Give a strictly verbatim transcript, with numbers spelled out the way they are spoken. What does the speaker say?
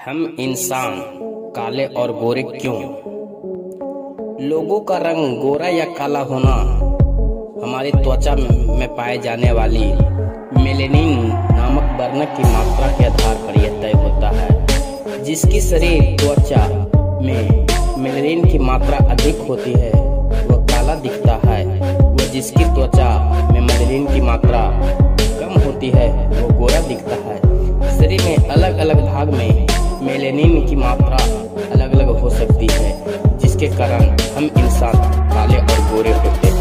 हम इंसान काले और गोरे क्यों? लोगों का रंग गोरा या काला होना हमारी त्वचा में पाए जाने वाली मेलेनिन नामक वर्णक की मात्रा के आधार पर यह तय होता है। जिसकी शरीर त्वचा में मेलेनिन की मात्रा अधिक होती है वह काला दिखता है, वह जिसकी त्वचा में मेलेनिन की मात्रा कम होती है वो गोरा दिखता है। शरीर में अलग अलग भाग में मेलेनिन की मात्रा अलग अलग हो सकती है, जिसके कारण हम इंसान काले और गोरे होते हैं।